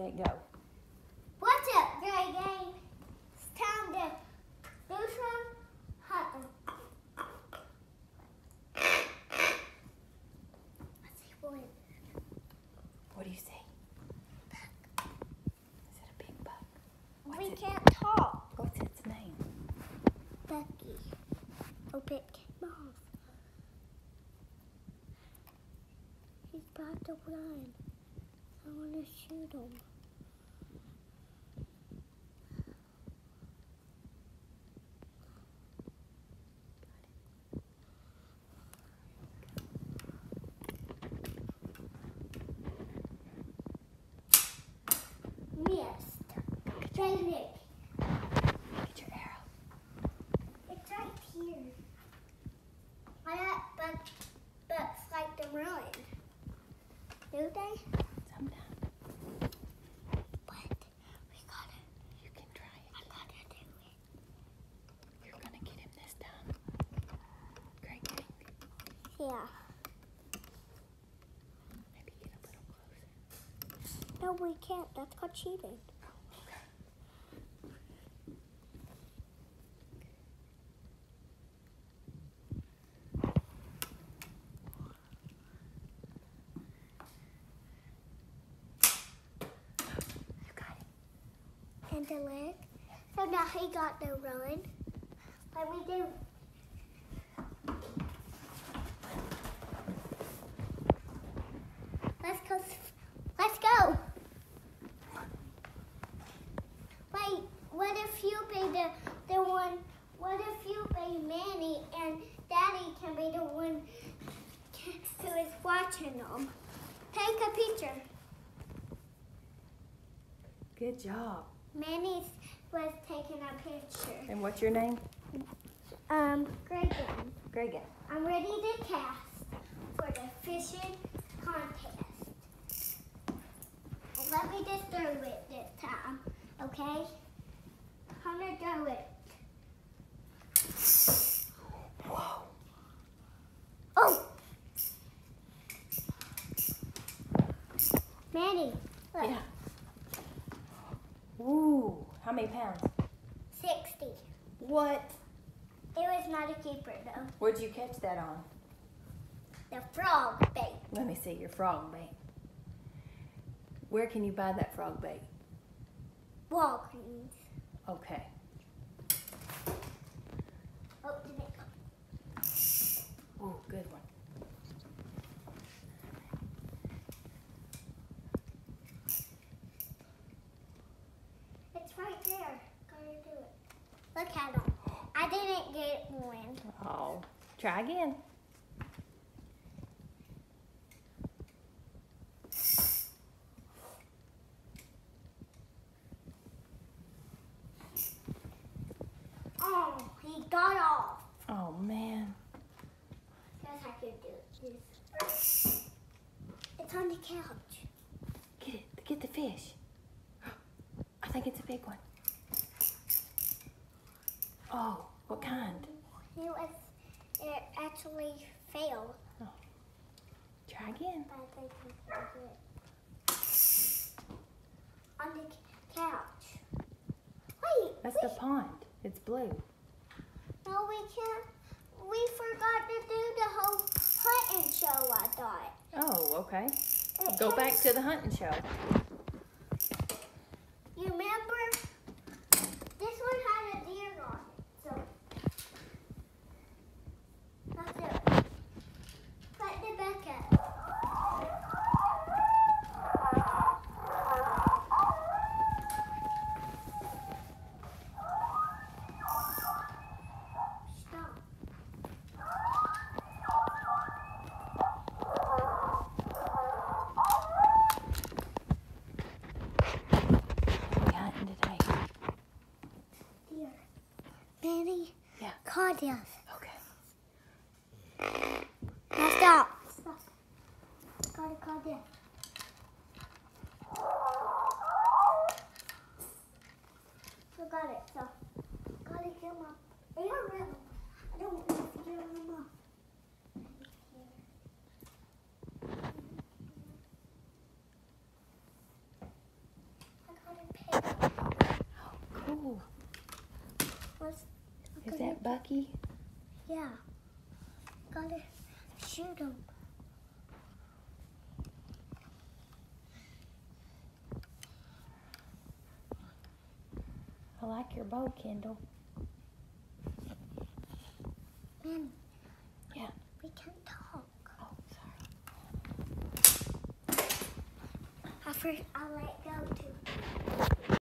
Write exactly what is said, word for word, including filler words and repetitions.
set, go. What's up, Gray Gang? It's time to do some hunting. Let's see what. What do you see? Buck. Is it a big buck? What's We it, can't talk. What's its name? Bucky. Hope it came off. He's about to run. I want to shoot him. Missed. David. Get your arrow. It's right here. Why not buck, bucks like to run? Do they? Sometimes. But we gotta, You can try it. I gotta do it. You're gonna get him this time. Great game. Yeah. Maybe get a little closer. No, we can't. That's called cheating. You got it. And the leg. So now he got the run. What we do? Let's go. Let's go. Wait. What if you be the the one? What if you be Manny and Daddy can be the one who is watching them? Take a picture. Good job. Manny was taking a picture. And what's your name? Um, Gregan. Gregan. I'm ready to cast for the fishing contest. Let me just throw it this time, okay? I'm gonna throw it. Whoa. Oh! Manny, look. Yeah. Ooh. How many pounds? sixty. What? It was not a keeper though. Where'd you catch that on? The frog bait. Let me see your frog bait. Where can you buy that frog bait? Walgreens. Okay. Oh, did it go? Ooh, good one. It's right there. Gotta do it. Look at him. I didn't get one. Oh, try again. Oh, he got off. Oh, man. Guess I could do this. It's on the couch. Get it. Get the fish. I think it's a big one. Oh, what kind? It was. It actually failed. Oh. Try again. But I think we can do it. On the couch. Wait. That's we, the pond. It's blue. No, we can't. We forgot to do the whole hunting show, I thought. Oh, okay. It Go has- back to the hunting show. You remember? This one had a deer on it, so that's it. Put the back up. Stop. What are we hunting today? Deer. Manny. Yeah. Caught us. Okay. Now stop. Stop. Gotta call deer. So got it. So gotta get my arrow. I don't want to get him off. that Bucky? Yeah. Gotta shoot him. I like your bow, Kendall. Man. Yeah. We can talk. Oh, sorry. I first, I'll let